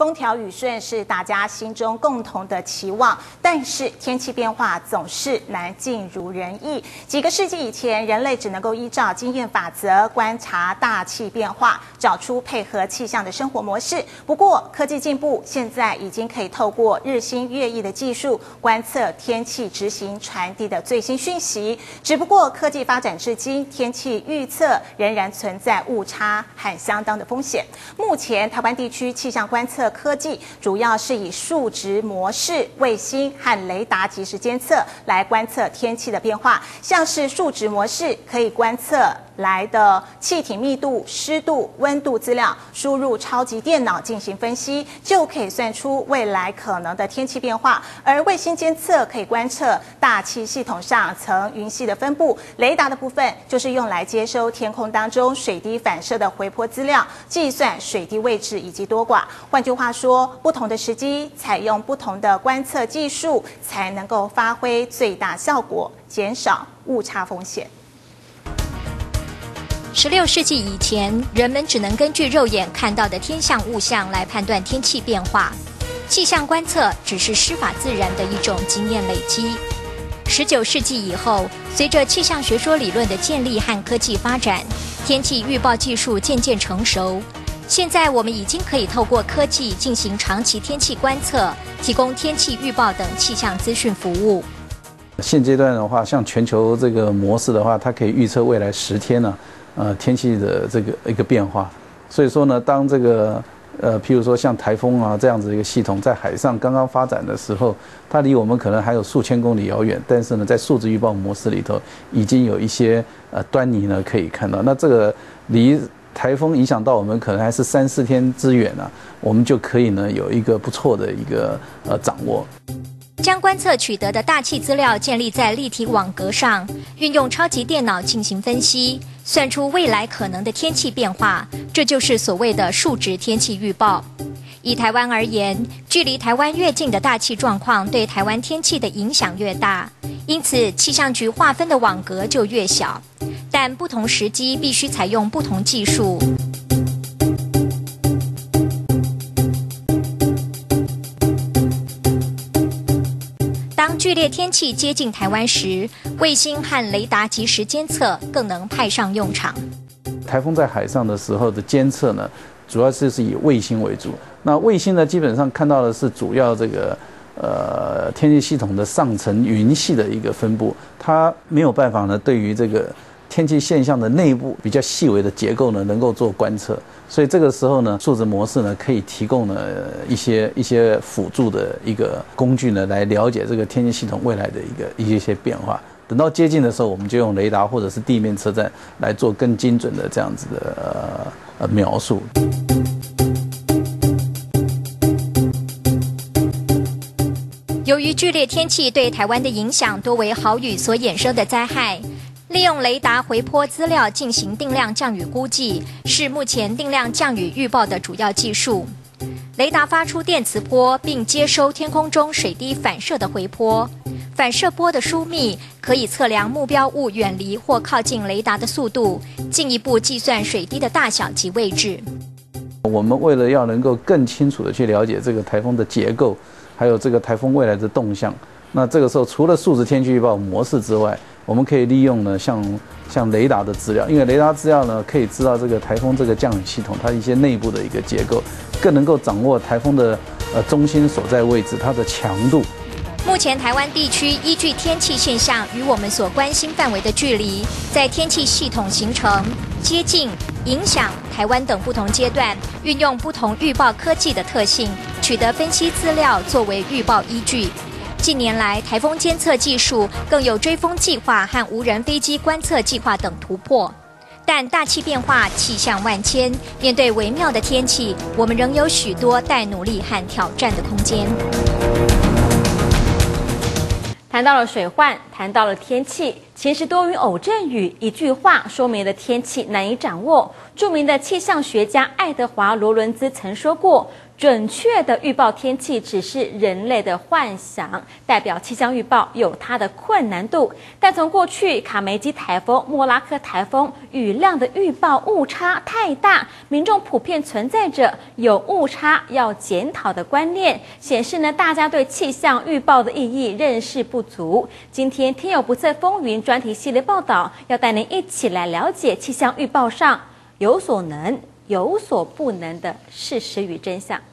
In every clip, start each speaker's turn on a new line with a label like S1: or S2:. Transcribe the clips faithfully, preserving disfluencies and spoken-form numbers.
S1: 风调雨顺是大家心中共同的期望，但是天气变化总是难尽如人意。几个世纪以前，人类只能够依照经验法则观察大气变化，找出配合气象的生活模式。不过，科技进步，现在已经可以透过日新月异的技术观测天气执行传递的最新讯息。只不过，科技发展至今，天气预测仍然存在误差和相当的风险。目前，台湾地区气象观测科技主要是以数值模式、卫星和雷达即时监测来观测天气的变化。像是数值模式可以观测来的气体密度、湿度、温度资料，输入超级电脑进行分析，就可以算出未来可能的天气变化。而卫星监测可以观测大气系统上层云系的分布，雷达的部分就是用来接收天空当中水滴反射的回波资料，计算水滴位置以及多寡。换句话说，不同的时机采用不同的观测技术，才能够发挥最大效果，减少误差风险。
S2: 十六世纪以前，人们只能根据肉眼看到的天象物象来判断天气变化，气象观测只是师法自然的一种经验累积。十九世纪以后，随着气象学说理论的建立和科技发展，天气预报技术渐渐成熟。现在我们已经可以透过科技进行长期天气观测，提供天气预报等气象资讯服务。
S3: 现阶段的话，像全球这个模式的话，它可以预测未来十天呢、啊，呃，天气的这个一个变化。所以说呢，当这个呃，譬如说像台风啊这样子一个系统在海上刚刚发展的时候，它离我们可能还有数千公里遥远，但是呢，在数字预报模式里头，已经有一些呃端倪呢可以看到。那这个离台风影响到我们可能还是三四天之远啊，我们就可以呢有一个不错的一个呃掌握。
S2: 将观测取得的大气资料建立在立体网格上，运用超级电脑进行分析，算出未来可能的天气变化，这就是所谓的数值天气预报。以台湾而言，距离台湾越近的大气状况对台湾天气的影响越大，因此气象局划分的网格就越小。但不同时机必须采用不同技术。当剧烈天气接近台湾时，卫星和雷达即时监测更能派上用场。
S3: 台风在海上的时候的监测呢，主要就是以卫星为主。那卫星呢，基本上看到的是主要这个呃天气系统的上层云系的一个分布，它没有办法呢对于这个天气现象的内部比较细微的结构呢，能够做观测，所以这个时候呢，数值模式呢可以提供呢一些一些辅助的一个工具呢，来了解这个天气系统未来的一个一些一些变化。等到接近的时候，我们就用雷达或者是地面测站来做更精准的这样子的呃呃描述。
S2: 由于剧烈天气对台湾的影响多为豪雨所衍生的灾害。利用雷达回波资料进行定量降雨估计，是目前定量降雨预报的主要技术。雷达发出电磁波，并接收天空中水滴反射的回波。反射波的疏密可以测量目标物远离或靠近雷达的速度，进一步计算水滴的大小及位置。
S3: 我们为了要能够更清楚地去了解这个台风的结构，还有这个台风未来的动向，那这个时候除了数值天气预报模式之外，我们可以利用呢，像像雷达的资料，因为雷达资料呢可以知道这个台风这个降雨系统它一些内部的一个结构，更能够掌握台风的呃中心所在位置它的强度。
S2: 目前台湾地区依据天气现象与我们所关心范围的距离，在天气系统形成、接近、影响台湾等不同阶段，运用不同预报科技的特性，取得分析资料作为预报依据。近年来，台风监测技术更有追风计划和无人飞机观测计划等突破。但大气变化，气象万千，面对微妙的天气，我们仍有许多待努力和挑战的空间。
S4: 谈到了水患，谈到了天气，晴时多云偶阵雨，一句话说明了天气难以掌握。著名的气象学家爱德华·罗伦兹曾说过：“ 准确的预报天气只是人类的幻想，代表气象预报有它的困难度。但从过去卡梅基台风、莫拉克台风雨量的预报误差太大，民众普遍存在着有误差要检讨的观念，显示呢大家对气象预报的意义认识不足。今天天有不测风云专题系列报道，要带您一起来了解气象预报上有所能、有所不能的事实与真相。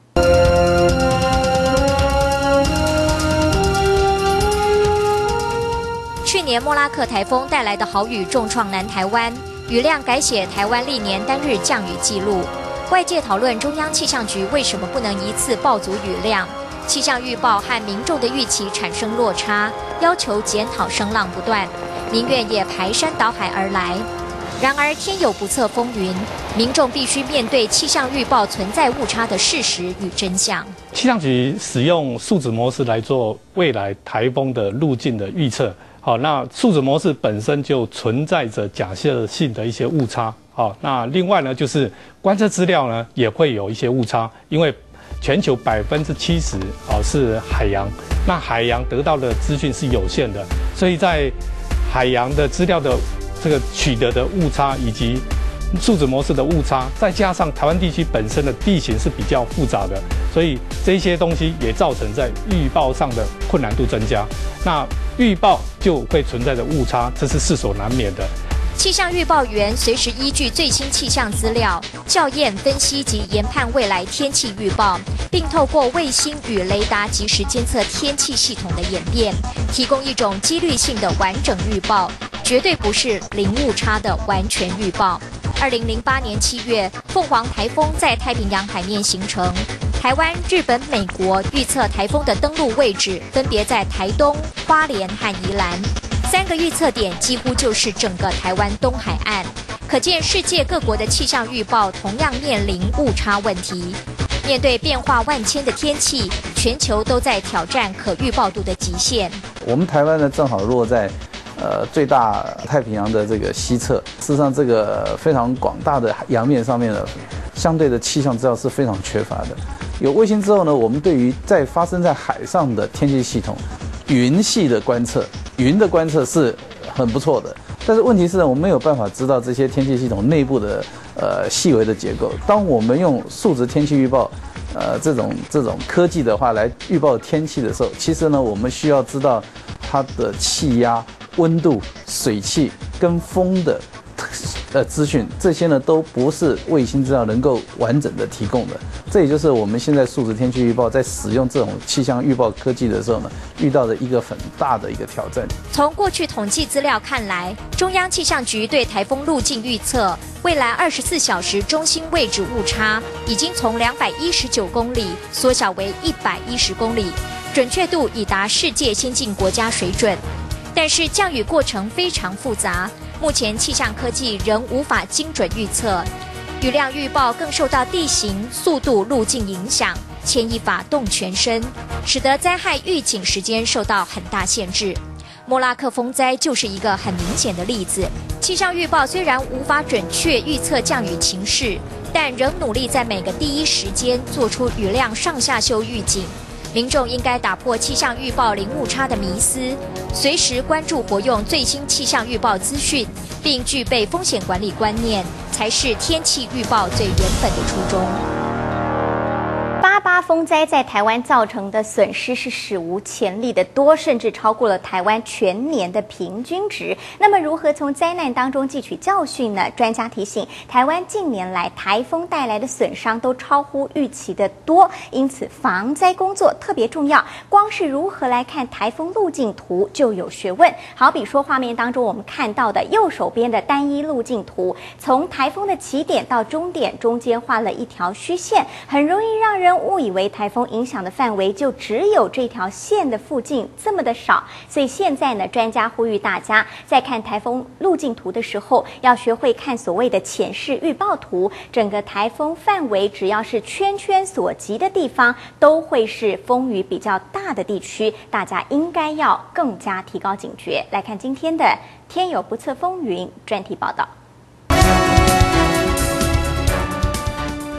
S2: 去年莫拉克台风带来的豪雨重创南台湾，雨量改写台湾历年单日降雨记录。外界讨论中央气象局为什么不能一次报足雨量，气象预报和民众的预期产生落差，要求检讨声浪不断，民怨也排山倒海而来。然而天有不测风云，民众必须面对气象预报存在误差的事实与真相。
S5: 气象局使用数值模式来做未来台风的路径的预测。好，那数值模式本身就存在着假设性的一些误差。好，那另外呢，就是观测资料呢也会有一些误差，因为全球百分之七十哦是海洋，那海洋得到的资讯是有限的，所以在海洋的资料的这个取得的误差以及数值模式的误差，再加上台湾地区本身的地形是比较复杂的，所以这些东西也造成在预报上的困难度增加。那预报就会存在着误差，这是势所难免的。
S2: 气象预报员随时依据最新气象资料校验、分析及研判未来天气预报，并透过卫星与雷达及时监测天气系统的演变，提供一种几率性的完整预报，绝对不是零误差的完全预报。二零零八年七月，凤凰台风在太平洋海面形成。台湾、日本、美国预测台风的登陆位置分别在台东、花莲和宜兰，三个预测点几乎就是整个台湾东海岸。可见世界各国的气象预报同样面临误差问题。面对变化万千的天气，全球都在挑战可预报度的极限。
S3: 我们台湾呢，正好落在呃最大太平洋的这个西侧，事实上这个非常广大的洋面上面呢，相对的气象资料是非常缺乏的。有卫星之后呢，我们对于在发生在海上的天气系统、云系的观测，云的观测是很不错的。但是问题是呢，我们没有办法知道这些天气系统内部的呃细微的结构。当我们用数值天气预报，呃这种这种科技的话来预报天气的时候，其实呢，我们需要知道它的气压、温度、水汽跟风的呃资讯，这些呢都不是卫星资料能够完整的提供的。这也就是我们现在数值天气预报在使用这种气象预报科技的时候呢，遇到的一个很大的一个挑战。
S2: 从过去统计资料看来，中央气象局对台风路径预测，未来二十四小时中心位置误差已经从两百一十九公里缩小为一百一十公里，准确度已达世界先进国家水准。但是降雨过程非常复杂，目前气象科技仍无法精准预测。雨量预报更受到地形、速度、路径影响，牵一发动全身，使得灾害预警时间受到很大限制。莫拉克风灾就是一个很明显的例子。气象预报虽然无法准确预测降雨情势，但仍努力在每个第一时间做出雨量上下修预警。民众应该打破气象预报零误差的迷思，随时关注活用最新气象预报资讯，并具备风险管理观念，才是天气预报最原本的初衷。
S6: 八八风灾在台湾造成的损失是史无前例的多，甚至超过了台湾全年的平均值。那么，如何从灾难当中汲取教训呢？专家提醒，台湾近年来台风带来的损伤都超乎预期的多，因此防灾工作特别重要。光是如何来看台风路径图就有学问。好比说，画面当中我们看到的右手边的单一路径图，从台风的起点到终点中间画了一条虚线，很容易让人误以为台风影响的范围就只有这条线的附近这么的少，所以现在呢，专家呼吁大家在看台风路径图的时候，要学会看所谓的浅视预报图。整个台风范围只要是圈圈所及的地方，都会是风雨比较大的地区，大家应该要更加提高警觉。来看今天的天有不测风云专题报道。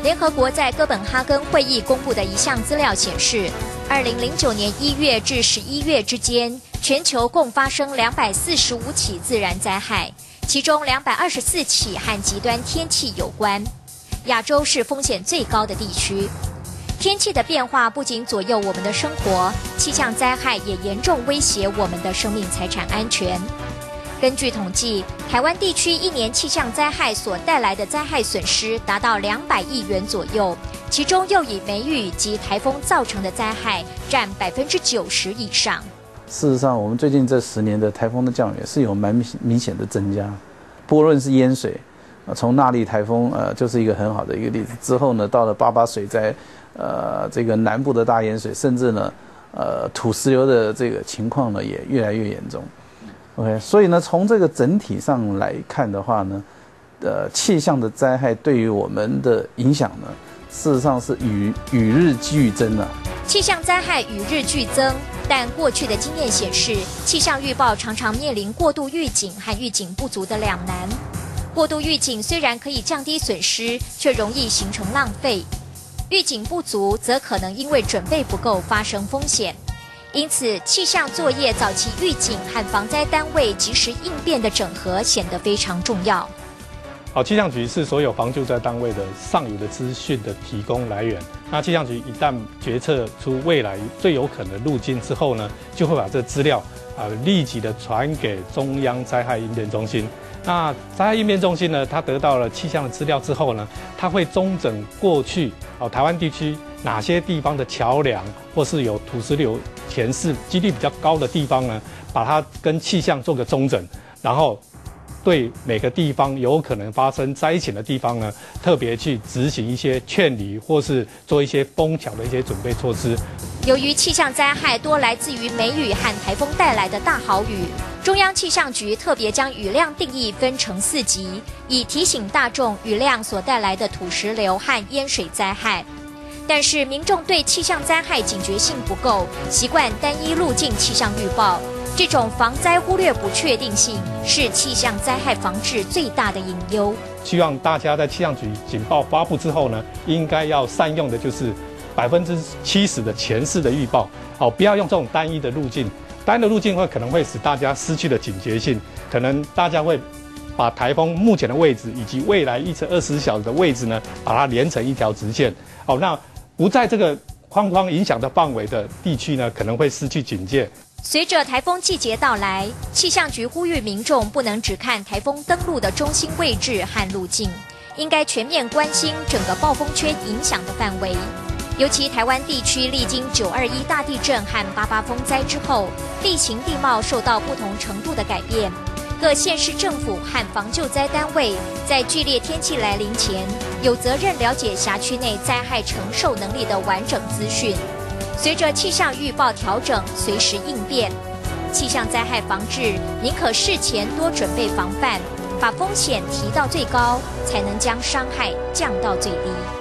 S2: 联合国在哥本哈根会议公布的一项资料显示，二零零九年一月至十一月之间，全球共发生两百四十五起自然灾害，其中两百二十四起和极端天气有关。亚洲是风险最高的地区。天气的变化不仅左右我们的生活，气象灾害也严重威胁我们的生命财产安全。根据统计，台湾地区一年气象灾害所带来的灾害损失达到两百亿元左右，其中又以梅雨及台风造成的灾害占百分之九十以上。
S3: 事实上，我们最近这十年的台风的降雨是有蛮明显的增加，不论是淹水，从纳莉台风呃就是一个很好的一个例子。之后呢，到了八八水灾，呃，这个南部的大淹水，甚至呢，呃，土石流的这个情况呢也越来越严重。OK， 所以呢，从这个整体上来看的话呢，呃，气象的灾害对于我们的影响呢，事实上是与与日俱增啊。
S2: 气象灾害与日俱增，但过去的经验显示，气象预报常常面临过度预警和预警不足的两难。过度预警虽然可以降低损失，却容易形成浪费；预警不足，则可能因为准备不够发生风险。因此，气象作业早期预警和防灾单位及时应变的整合显得非常重要。
S5: 好，气象局是所有防救灾单位的上游的资讯的提供来源。那气象局一旦决策出未来最有可能的路径之后呢，就会把这资料啊、呃、立即的传给中央灾害应变中心。那灾害应变中心呢，它得到了气象的资料之后呢，它会综整过去哦台湾地区哪些地方的桥梁或是有土石流前世几率比较高的地方呢，把它跟气象做个综整，然后对每个地方有可能发生灾情的地方呢，特别去执行一些劝离或是做一些封桥的一些准备措施。
S2: 由于气象灾害多来自于梅雨和台风带来的大豪雨，中央气象局特别将雨量定义分成四级，以提醒大众雨量所带来的土石流和淹水灾害。但是民众对气象灾害警觉性不够，习惯单一路径气象预报，这种防灾忽略不确定性是气象灾害防治最大的隐忧。
S5: 希望大家在气象局警报发布之后呢，应该要善用的就是百分之七十的前世的预报，好，不要用这种单一的路径。单一的路径会可能会使大家失去了警觉性，可能大家会把台风目前的位置以及未来预测二十四小时的位置呢，把它连成一条直线。好，那不在这个框框影响的范围的地区呢，可能会失去警戒。
S2: 随着台风季节到来，气象局呼吁民众不能只看台风登陆的中心位置和路径，应该全面关心整个暴风圈影响的范围。尤其台湾地区历经九二一大地震和八八风灾之后，地形地貌受到不同程度的改变。各县市政府和防救灾单位在剧烈天气来临前，有责任了解辖区内灾害承受能力的完整资讯。随着气象预报调整，随时应变。气象灾害防治宁可事前多准备防范，把风险提到最高，才能将伤害降到最低。